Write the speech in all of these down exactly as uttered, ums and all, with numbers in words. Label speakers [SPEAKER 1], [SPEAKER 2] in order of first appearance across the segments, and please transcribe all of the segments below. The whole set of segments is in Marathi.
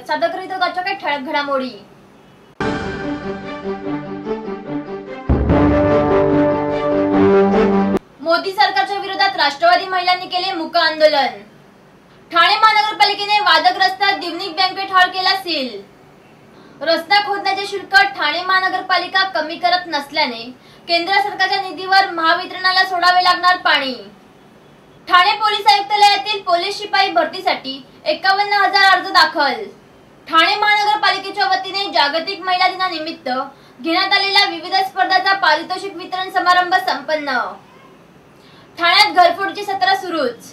[SPEAKER 1] सादर करीत आहोत काही ठळक घडामोडी। मोदी सरकारच्या विरोधात राष्ट्रवादी महिलांनी केले मूक आंदोलन। ठाणे महानगरपालिकेने वादग्रस्त दिवनिक बँकेट हॉल केला सील। रस्ता खोदण्याचे शुल्क ठाणे महानगरपालिका कमी करत नसल्याने केंद्र सरकारच्या निधीवर महावितरणाला सोडावे लागणार पाणी। ठाणे पोलीस आयुक्तालयातील पोलीस शिपाई भरतीसाठी एकावन्न हजार अर्ज दाखल। ठाणे महानगरपालिकेच्या वतीने जागतिक महिला दिनानिमित्त घेण्यात आलेल्या विविध स्पर्धांचा पारितोषिक वितरण समारंभ संपन्न। ठाण्यात घरफोडीची सत्र सुरूच।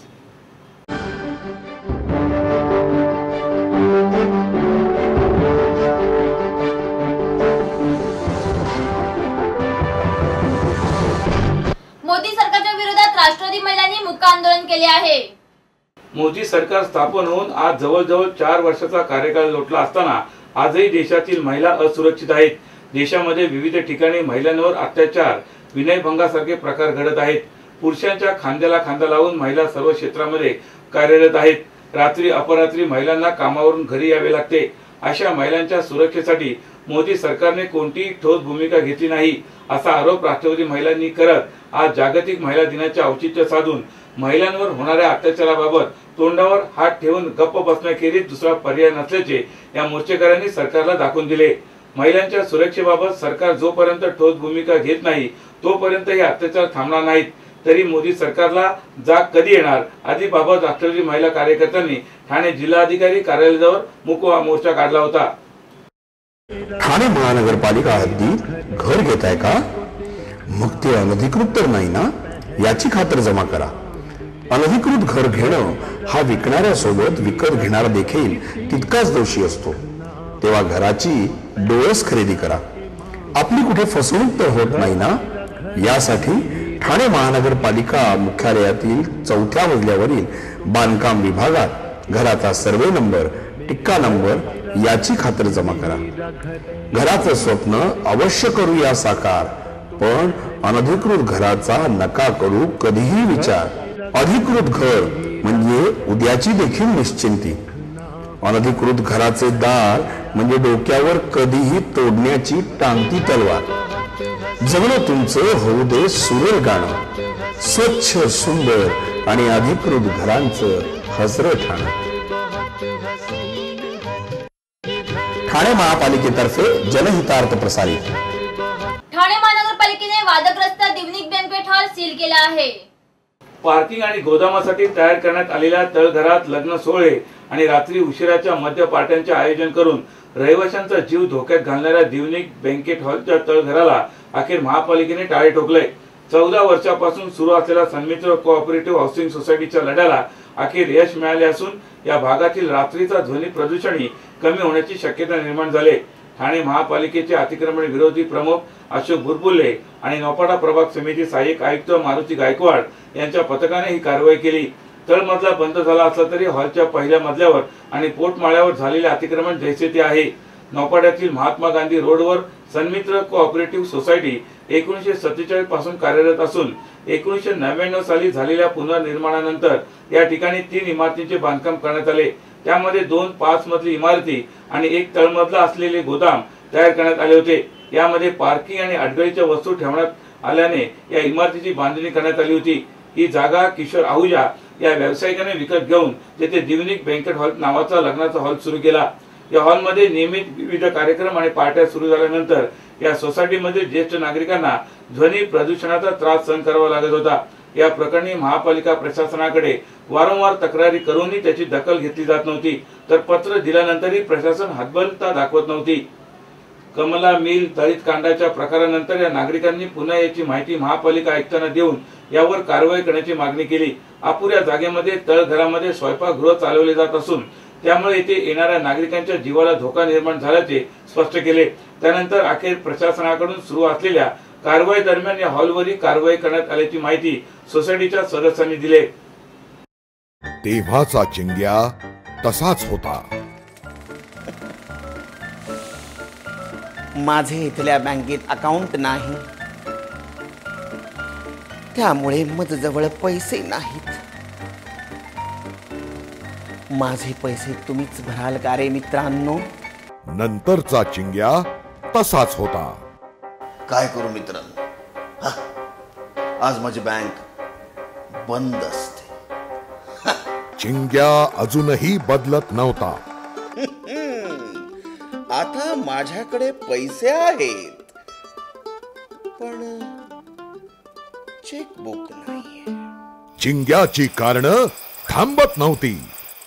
[SPEAKER 1] मोदी सरकारच्या विरोधात राष्ट्रवादी महिलांनी मूक आंदोलन केले आहे।
[SPEAKER 2] मोदी सरकार स्थापन होऊन आज जवळजवळ चार वर्षाचा कार्यकाळ लोटला असताना आजही देशातील महिला असुरक्षित आहेत। देशामध्ये विविध ठिकाणी महिलांवर अत्याचार, विनयभंगासारखे प्रकार घडत आहेत। पुरुषांच्या खांद्याला खांदा लावून महिला सर्व क्षेत्रामध्ये कार्यरत आहेत। रात्री अपरात्री महिलांना कामावरून घरी यावे लागते। अशा महिलांच्या सुरक्षेसाठी मोदी सरकारने कोणतीही ठोस भूमिका घेतली नाही असा आरोप राष्ट्रवादी महिलांनी करत आज जागतिक महिला दिनाचे औचित्य साधून महिलांवर होणाऱ्या अत्याचाराबाबत तोंडावर हात ठेवून गप्प बसण्याखेरीज दुसरा पर्याय नसल्याचे या मोर्चेकऱ्यांनी सरकारला दाखवून दिले। महिलांच्या सुरक्षेबाबत सरकार जोपर्यंत ठोस भूमिका घेत नाही तोपर्यंत हे अत्याचार थांबणार नाहीत। तरी मोदी सरकारला जाग कधी येणार आदी बाबत राष्ट्रवादी महिला कार्यकर्त्यांनी ठाणे जिल्हाधिकारी कार्यालयाजवळ मूक मोर्चा काढला होता।
[SPEAKER 3] ठाणे महानगरपालिका हद्दीत घर घेताय का? मग ते अनधिकृत तर नाही ना याची खातर जमा करा। अनधिकृत घर घेणं हा विकणाऱ्यासोबत विकत घेणारा देखील तितकाच दोषी असतो। तेव्हा घराची डोळस खरेदी करा। आपली कुठे फसवणूक तर होत नाही ना यासाठी ठाणे महानगरपालिका मुख्यालयातील चौथ्या मजल्यावरील बांधकाम विभागात घराचा सर्वे नंबर, टिक्का नंबर याची खातर जमा करा। घराचं स्वप्न अवश्य करूया साकार, पण अनधिकृत घराचा नका करू कधीही विचार। अधिकृत घर म्हणजे उद्याची देखील निश्चिंती। अनधिकृत घराचे दार म्हणजे डोक्यावर कधीही तोडण्याची टांगती तलवार। जगणं तुमचं होऊ दे सुरेल गाणं, स्वच्छ सुंदर आणि अधिकृत घरांचं हसरं ठाणं। ठाणे महापालिकेतर्फे जनहितार्थ प्रसारित।
[SPEAKER 1] ठाणे महानगरपालिकेने वादग्रस्त दिवनिक बँकेट हॉल सील केला आहे।
[SPEAKER 2] पार्किंग आणि गोदामासाठी तयार करण्यात आलेल्या तळघरात लग्न सोहळे आणि रात्री उशिराच्या मद्य पार्ट्यांचे आयोजन करून रहिवाशांचा जीव धोक्यात घालणाऱ्या दिवनिक बँकेट हॉलच्या तळघराला अखेर महापालिकेने टाळे ठोकले। चौदा वर्षापासून सुरू असलेल्या सन्मित्र कोऑपरेटिव्ह हाऊसिंग सोसायटीच्या लढ्याला अखेर यश मिळाले असून या भागातील रात्रीचा ध्वनी प्रदूषणही कमी होण्याची शक्यता निर्माण झाली। ठाणे महापालिकेचे अतिक्रमण विरोधी प्रमुख अशोक बुरबुले आणि नौपाडा प्रभाग समिती सहाय्यक आयुक्त मारुती गायकवाड यांच्या पथकाने ही कारवाई केली। तळमजला बंद झाला असला तरी हॉलच्या पहिल्या मजल्यावर आणि पोटमाळ्यावर झालेले अतिक्रमण जैसे ते आहे। नौपाड्यातील महात्मा गांधी रोडवर सन्मित्र कोऑपरेटिव्ह सोसायटी एकोणीसशे सत्तेचाळीस पासून कार्यरत असून एकोणीसशे नव्याण्णव साली झालेल्या पुनर्निर्माणानंतर या ठिकाणी तीन इमारतींचे बांधकाम करण्यात आले। त्यामध्ये दोन पाच मजली इमारती आणि एक तळमजला असलेले गोदाम तयार करण्यात आले होते। यामध्ये पार्किंग आणि अडगळीच्या वस्तू ठेवण्यात आल्याने या इमारतीची बांधणी करण्यात आली होती। ही जागा किशोर आहुजा या व्यावसायिकाने विकत घेऊन तेथे दिवनिक बँकेट हॉल नावाचा लग्नाचा हॉल सुरू केला। या हॉलमध्ये नियमित विविध कार्यक्रम आणि पार्ट्या सुरू झाल्यानंतर या सोसायटीमध्ये ज्येष्ठ नागरिकांना ध्वनी प्रदूषणाचा त्रास सहन करावा लागत होता। या प्रकरणी महापालिका प्रशासनाकडे वारंवार तक्रारी करूनही त्याची दखल घेतली जात नव्हती, तर पत्र दिल्यानंतरही प्रशासन हातबलता दाखवत नव्हती। कमला मिल तळीत कांडाच्या प्रकारानंतर या नागरिकांनी पुन्हा याची माहिती महापालिका आयुक्तांना देऊन यावर कारवाई करण्याची मागणी केली। अपुऱ्या जागेमध्ये तळघरामध्ये स्वयंपाकगृह चालवले जात असून त्यामुळे येथे येणाऱ्या नागरिकांच्या जीवाला धोका निर्माण झाल्याचे स्पष्ट केले। त्यानंतर अखेर प्रशासनाकडून सुरू असलेल्या कारवाई दरम्यान या हॉलवरही कारवाई करण्यात आल्याची माहिती सोसायटीच्या सदस्यांनी दिली।
[SPEAKER 4] तेव्हाचा चिंग्या तसाच होता।
[SPEAKER 5] माझे इथल्या बँकेत अकाउंट नाही, त्यामुळे माझ्याजवळ पैसे नाहीत। माझे पैसे तुम्हीच भराल का रे मित्रांनो?
[SPEAKER 4] नंतरचा चिंग्या तसाच होता.
[SPEAKER 3] काय करू मित्रांनो, हा, आज माझी बँक बंद असते.
[SPEAKER 4] चिंग्या अजूनही बदलत नव्हता.
[SPEAKER 5] आता माझ्याकडे पैसे आहेत, पण चेकबुक नाहीये.
[SPEAKER 4] चिंग्याची कारण थांबत नव्हती.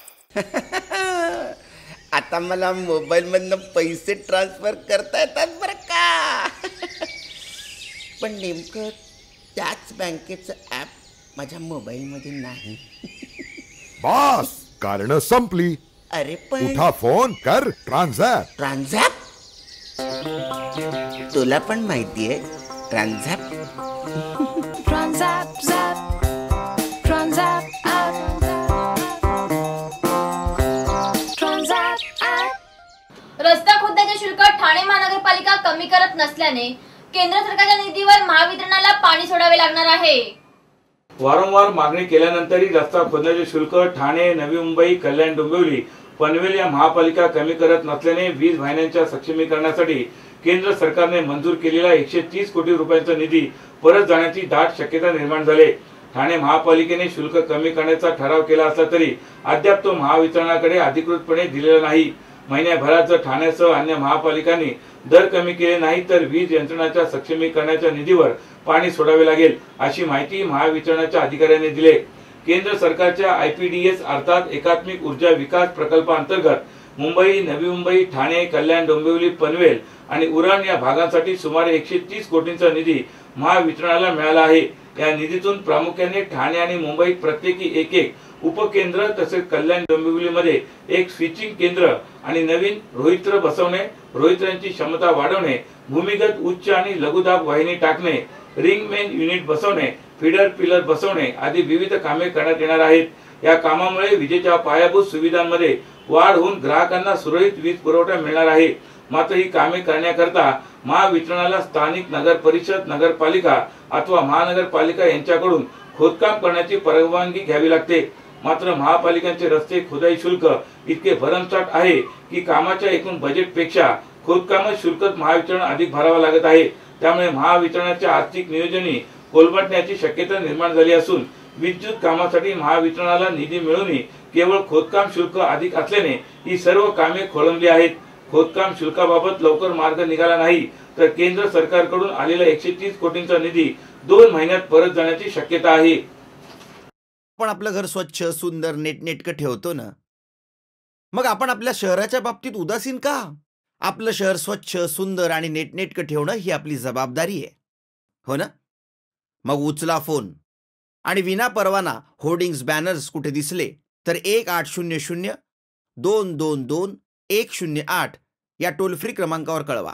[SPEAKER 5] आता मला मोबाईल मधनं पैसे ट्रान्सफर करता येतात बरं का. पण नेमकं त्याच बँकेचं ऍप माझ्या मोबाईल मध्ये नाही.
[SPEAKER 4] बस कारण संपली.
[SPEAKER 5] अरे पण
[SPEAKER 4] उठा, फोन कर, ट्रान्झॅक्ट.
[SPEAKER 5] ट्रान्झॅक्ट? तुला पण माहितीये transact?
[SPEAKER 6] Transact, zap, transact, app, transact, app.
[SPEAKER 1] रस्ता खोदण्याचे शुल्क ठाणे महानगरपालिका कमी करत नसल्याने केंद्र सरकारच्या निधीवर महावितरणाला पाणी सोडावे लागणार आहे.
[SPEAKER 2] वारंवार मागणी केल्यानंतरही रस्ता खोदण्याचे शुल्क ठाणे, नवी मुंबई, कल्याण, डोंबिवली, पनवेल या महापालिका कमी करत नसल्याने वीज वाहिन्यांच्या सक्षमीकरणासाठी केंद्र सरकारने मंजूर केलेला एकशे तीस कोटी रुपयांचा निधी परत जाण्याची दाट शक्यता निर्माण झाली. ठाणे महापालिकेने शुल्क कमी करण्याचा ठराव केला असला तरी अद्याप तो महावितरणाकडे अधिकृतपणे दिलेला नाही. महिन्याभरात जर ठाण्यासह अन्य महापालिकांनी दर कमी केले नाही तर वीज यंत्रणाच्या सक्षमीकरणाच्या निधीवर पाणी सोडावे लागेल, अशी माहिती महावितरणाच्या अधिकाऱ्यांनी दिली. केंद्र सरकारच्या आय पी डी एस अर्थात एकात्मिक ऊर्जा विकास प्रकल्पाअंतर्गत मुंबई, नवी मुंबई, ठाणे, कल्याण, डोंबिवली, पनवेल आणि उरण या भागांसाठी सुमारे एकशे तीस कोटींचा निधी महावितरणाला मिळाला आहे. या निधीतून प्रामुख्याने ठाणे आणि मुंबईत प्रत्येकी एक एक उपकेंद्र तसेच कल्याण, डोंबिवलीमध्ये एक स्विचिंग केंद्र आणि नवीन रोहित्र बसवणे, रोहित्रांची क्षमता वाढवणे, भूमिगत उच्च आणि लघुदाब वाहिनी टाकणे, रिंग मेन युनिट बसवणे, फीडर पिलर बसवणे आदी विविध कामे करण्यात येणार आहेत. या कामामुळे विजेच्या पायाभूत सुविधांमध्ये वाढ होऊन ग्राहकांना सुरळीत वीज पुरवठा मिळणार आहे. मात्र ही कामे करण्याकरता महावितरणाला स्थानिक नगर परिषद, नगरपालिका अथवा महानगरपालिका यांच्याकडून खोदकाम करण्याची परवानगी घ्यावी लागते. मात्र महापालिकांचे रस्ते खोदाई शुल्क इतके भरमसाठ आहे की कामाच्या एकूण बजेटपेक्षा खोदकाम शुल्क महावितरण अधिक भरावा लागत आहे. त्यामुळे महावितरणाच्या आर्थिक नियोजनी कोलमडण्याची शक्यता निर्माण झाली असून विद्युत कामासाठी महावितरणाला निधी मिळूनही केवळ खोदकाम शुल्क अधिक असल्याने ही सर्व कामे खोळंबली आहेत. खोदकाम शुल्काबाबत लवकर मार्ग निघाला नाही तर केंद्र सरकारकडून आलेला एकशे तीस कोटींचा निधी दोन महिन्यात परत जाण्याची शक्यता आहे.
[SPEAKER 5] आपण आपलं घर स्वच्छ, सुंदर, नेटनेटकं ठेवतो ना, मग आपण आपल्या शहराच्या बाबतीत उदासीन का? आपलं शहर स्वच्छ, सुंदर आणि नेटनेटकं ठेवणं ही आपली जबाबदारी आहे, हो ना? मग उचला फोन आणि विना परवाना होर्डिंग्स, बॅनर्स कुठे दिसले तर एक आठ शून्य शून्य दोन दोन दोन एक शून्य आठ या टोल फ्री क्रमांकावर कळवा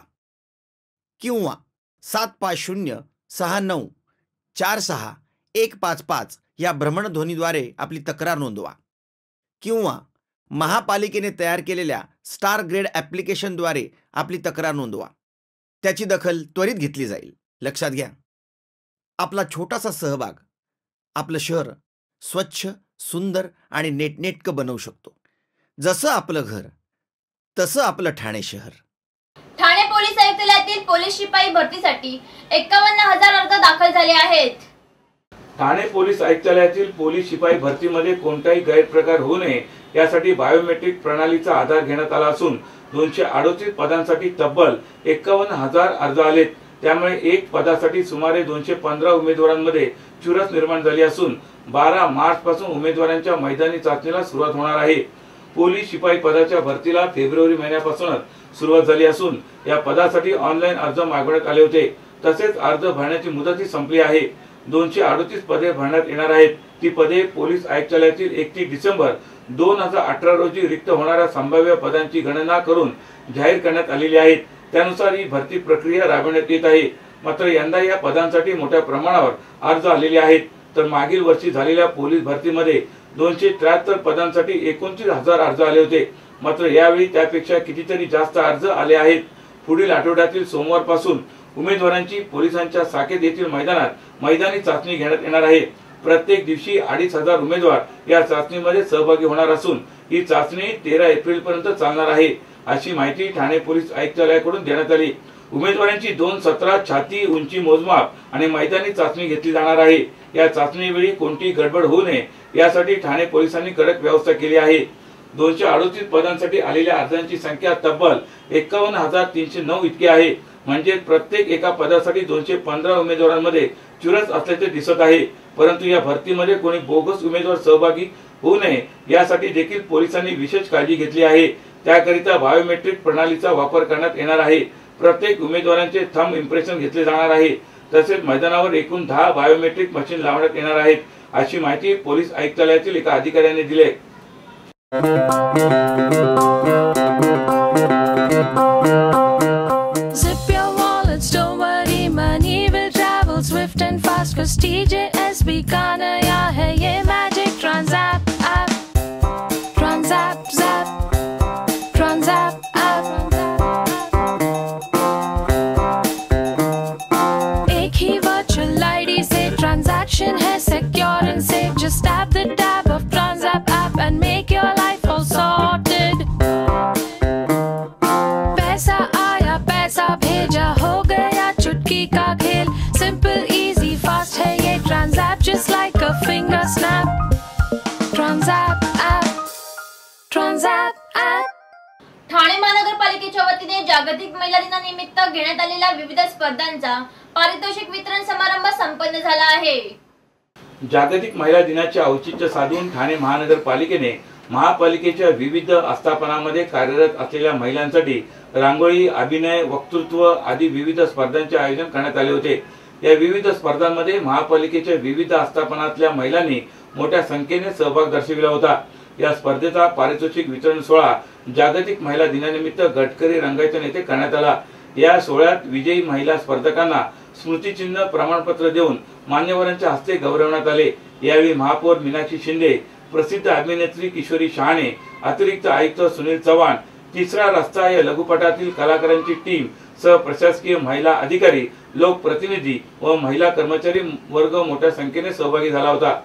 [SPEAKER 5] किंवा सात पाच शून्य सहा नऊ चार सहा एक पाच पाच या भ्रमणध्वनीद्वारे आपली तक्रार नोंदवा किंवा महापालिकेने तयार केलेल्या स्टार ग्रेड ॲप्लिकेशनद्वारे आपली तक्रार नोंदवा. त्याची दखल त्वरित घेतली जाईल. लक्षात घ्या, आपला छोटासा सहभाग आपलं शहर स्वच्छ, सुंदर आणि नेटनेटकं बनवू शकतो. जसं आपलं घर तसं आपलं ठाणे शहर.
[SPEAKER 1] ठाणे पोलीस आयुक्तालयातील पोलीस शिपाई भरतीसाठी एक्कावन्न हजार अर्ज दाखल झाले आहेत.
[SPEAKER 2] ठाणे पोलीस आयुक्तालयातील पोलीस शिपाई भरतीमध्ये कोणताही गैरप्रकार होऊ नये यासाठी बायोमेट्रिक प्रणालीचा आधार घेण्यात आला असून दोनशे अडोतीस पदांसाठी तब्बल एक्कावन्न हजार अर्ज आलेत. त्यामुळे एक पदासाठी सुमारे दोनशे पंधरा उमेदवारांमध्ये चुरस निर्माण झाली असून बारा मार्च पासून उमेदवारांच्या मैदानी चाचणीला सुरुवात होणार आहे. पोलीस शिपाई पदाच्या भरतीला फेब्रुवारी महिन्यापासूनच सुरुवात झाली असून या पदासाठी ऑनलाईन अर्ज मागवण्यात आले होते. तसेच अर्ज भरण्याची मुदतही संपली आहे. दोनशे अडोतीस पदे भरण्यात येणार आहेत. ती पदे पोलीस आयुक्तालयातील एकतीस डिसेंबर दोन हजार अठरा रोजी रिक्त होणाऱ्या संभाव्य पदांची गणना करून जाहीर करण्यात आलेली आहेत. त्यानुसार ही भरती प्रक्रिया राबवण्यात येत आहे. मात्र यंदा या पदांसाठी मोठ्या प्रमाणावर अर्ज आलेले आहेत. तर मागील वर्षी झालेल्या पोलीस भरतीमध्ये दोनशे त्र्याहत्तर पदांसाठी एकोणतीस हजार अर्ज आले होते. मात्र यावेळी त्यापेक्षा कितीतरी जास्त अर्ज आले आहेत. पुढील आठवड्यातील सोमवारपासून उमेदवारांची पोलिसांच्या साकेत येथील मैदानात मैदानी चाचणी घेण्यात येणार आहे. प्रत्येक दिवशी अडीच हजार उमेदवार या चाचणीमध्ये सहभागी होणार असून ही चाचणी तेरा एप्रिल पर्यंत चालणार आहे अशी माहिती ठाणे पोलीस आयुक्तालयाकडून देण्यात आली। उमेदवारांची दोन सत्रात छाती उंची मोजमाप आणि मैदानी चाचणी घेतली जाणार आहे। या चाचणीवेळी कोणती गडबड होऊ नये यासाठी ठाणे पोलिसांनी कडक व्यवस्था केली आहे। दोनशे अडतीस पदांसाठी आलेल्या अर्जांची संख्या तब्बल एकावन्न हजार तीनशे नऊ इतकी आहे। म्हणजे प्रत्येक एका पदासाठी दोनशे पंधरा उमेदवारांमध्ये चुरस असल्याचे दिसत आहे। परंतु या भरतीमध्ये कोणी बोगस उमेदवार सहभागी होऊ नये यासाठी देखील पोलिसांनी विशेष काळजी घेतली आहे। त्याकरिता बायोमेट्रिक प्रणालीचा वापर करण्यात येणार आहे। प्रत्येक उमेदवारांचे थंब इम्प्रेशन घेतले जाणार आहे। तसेच मैदानावर एकूण दहा बायोमेट्रिक मशीन लावण्यात येणार आहेत अशी माहिती पोलीस आयुक्तालयातील एका अधिकाऱ्याने दिली।
[SPEAKER 6] Zip your wallets, don't worry, money will travel swift and fast. Cause T J S B का नया है ये Magic Transapp app. Transapp, zap, Transapp app. एक ही virtual I D say transaction है secure and safe. Just tap the tab of Transapp app and make your life all sorted. पैसा आया पैसा भेजा हो गया चुटकी का खेल। Simple, easy, fast है ये Transapp just like a finger snap. Transapp app, Transapp app.
[SPEAKER 1] Thane महानगरपालिकेच्या वतीने जागतिक महिला दिनानिमित्त घेण्यात आलेल्या विविध स्पर्धांचा पारितोषिक वितरण समारंभ संपन्न झाला आहे।
[SPEAKER 2] जागतिक महिला दिनाचे औचित्य साधून ठाणे महानगरपालिकेने महापालिकेच्या विविध आस्थापनांमध्ये कार्यरत असलेल्या महिलांसाठी रांगोळी, अभिनय, वक्तृत्व आदी विविध स्पर्धांचे आयोजन करण्यात आले होते। या विविध स्पर्धांमध्ये महापालिकेच्या विविध आस्थापनातल्या महिलांनी मोठ्या संख्येने सहभाग दर्शविला होता। या स्पर्धेचा पारितोषिक वितरण सोहळा जागतिक महिला दिनानिमित्त गडकरी रंगायतन येथे करण्यात आला। या सोहळ्यात विजयी महिला स्पर्धकांना स्मृतिचिन्ह, प्रमाणपत्र देऊन मान्यवरांच्या हस्ते गौरवण्यात आले। यावेळी महापौर मीनाक्षी शिंदे, प्रसिद्ध अभिनेत्री किशोरी शहाणे, अतिरिक्त आयुक्त सुनील चव्हाण, तिसरा रस्ता या लघुपटातील कलाकारांची टीम सह प्रशासकीय महिला अधिकारी, लोकप्रतिनिधी व महिला कर्मचारी वर्ग मोठ्या संख्येने सहभागी झाला होता।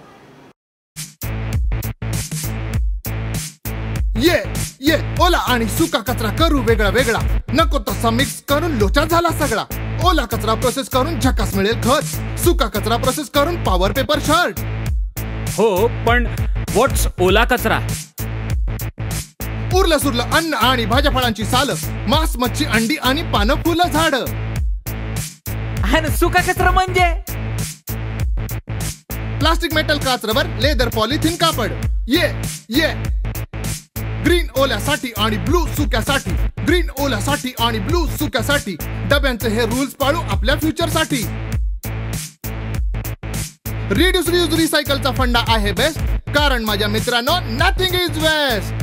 [SPEAKER 7] ये ये ओला आणि सुका कचरा करू वेगळा वेगळा, नको तसा मिक्स करून लोचा झाला सगळा। ओला कचरा प्रोसेस करून झकास मिळेल खत, सुका कचरा प्रोसेस करून पॉवर पेपर शर्ट।
[SPEAKER 8] हो, पण व्हॉट्स ओला कचरा?
[SPEAKER 7] उरलं सुरलं अन्न आणि भाज्या फळांची साल, मांस, मच्छी, अंडी आणि पानं, फुलं, झाड।
[SPEAKER 8] आणि सुका कचरा म्हणजे
[SPEAKER 7] प्लास्टिक, मेटल, काच, रबर, लेदर, पॉलिथिन, कापड। ये ये ग्रीन ओल्यासाठी आणि ब्लू सुक्यासाठी, ग्रीन ओल्यासाठी आणि ब्लू सुक्यासाठी डब्यांचे हे रूल्स पाळू आपल्या फ्युचरसाठी। रिड्यूस, रियूज, रिसायकलचा फंडा आहे बेस्ट, कारण माझ्या मित्रांनो नथिंग इज वेस्ट।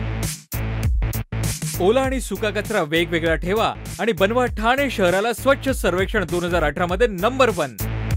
[SPEAKER 8] ओला आणि सुका कचरा वेगवेगळा ठेवा आणि बनवा ठाणे शहराला स्वच्छ सर्वेक्षण दोन हजार अठरा मध्ये नंबर वन।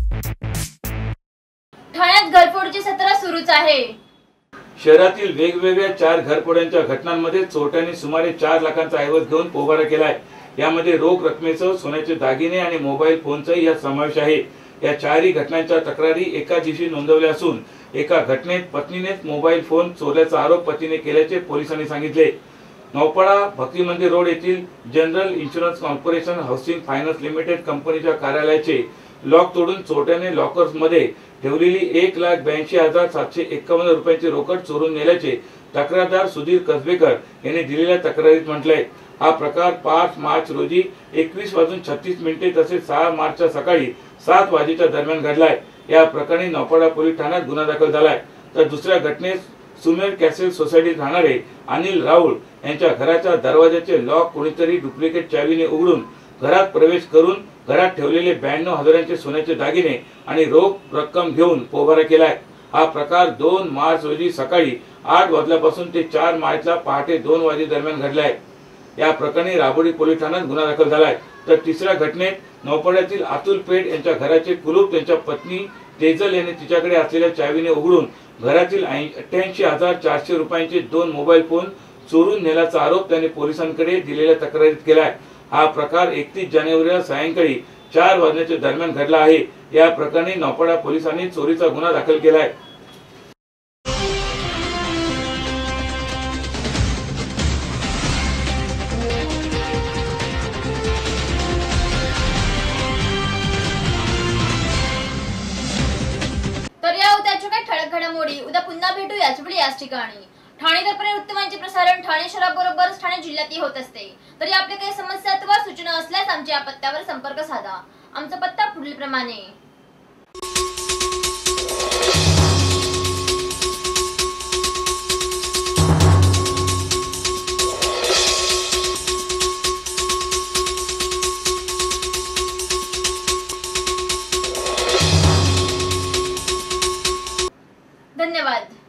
[SPEAKER 1] ठाण्यात घरफोडीचे सत्र सुरूच आहे।
[SPEAKER 2] शहरातील वेगवेगळ्या चार घरफोड्यांच्या घटनांमध्ये चोरट्यांनी सुमारे चार लाखांचा ऐवज घेऊन पोबारा केलाय। यामध्ये रोख रकमेसह सोन्याचे दागिने आणि मोबाईल फोनचाही यात समावेश आहे। या चारही घटनांच्या तक्रारी एका दिवशी नोंदवल्या असून एका घटनेत पत्नीनेच मोबाईल फोन चोरल्याचा आरोप पतीने केल्याचे पोलिसांनी सांगितले। नौपाडा भक्ती मंदिर रोड येथील general insurance corporation housing finance limited कंपनीच्या कार्यालयाचे लॉक तोडून चोरट्याने लॉकर्स मध्ये ठेवलेली एक लाख ब्याऐंशी हजार सातशे एक्कावन्न रुपयांची रोकड चोरून नेल्याचे तक्रारदार सुधीर कसबेकर यांनी दिलेल्या तक्रारीत म्हटलंय। हा प्रकार पाच मार्च रोजी एकवीस वाजून छत्तीस मिनिटे तसेच सहा मार्चच्या सकाळी सात वाजेच्या दरम्यान घडलाय। या प्रकरणी नौपाडा पोलीस ठाण्यात गुन्हा दाखल झालाय। तर दुसऱ्या घटनेत सुमेर कॅसेल सोसायटीत राहणारे अनिल राहुल यांच्या घराच्या दरवाजाचे लॉक कोणीतरी डुप्लिकेट चावीने उघडून घरात प्रवेश करून घरात ठेवलेले ब्याण्णव हजारांचे सोन्याचे दागिने आणि रोख रक्कम घेऊन पोबारा केलाय। हा प्रकार दोन मार्च रोजी सकाळी आठ वाजल्यापासून ते चार मार्चला पहाटे दोन वाजे दरम्यान घडलाय। या प्रकरणी राबोडी पोलीस ठाण्यात गुन्हा दाखल झालाय। तर तिसऱ्या घटनेत नौपाड्यातील अतुल पेठ यांच्या घराचे कुलूप त्यांच्या पत्नी तेजल यांनी तिच्याकडे असलेल्या चावीने उघडून घरातील अठ्ठ्याऐंशी हजार चारशे रुपयांचे दोन मोबाईल फोन चोरून नेल्याचा आरोप त्यांनी पोलिसांकडे दिलेल्या तक्रारीत केलाय। हा प्रकार एकतीस जानेवारीला सायंकाळी चार वाजण्याच्या दरम्यान घडला आहे। या प्रकरणी नौपाडा पोलिसांनी चोरीचा गुन्हा दाखल केलाय।
[SPEAKER 1] घडामोडी उद्या पुन्हा भेटू याच वेळी याच ठिकाणी. ठाणे दर्पण वृत्तवाहिनीचे प्रसारण ठाणे शहराबरोबरच ठाणे जिल्ह्यातही होत असते. तरी आपल्या काही समस्या अथवा सूचना असल्यास आमच्या पत्त्यावर संपर्क साधा. आमचा पत्ता पुढील प्रमाणे. धन्यवाद.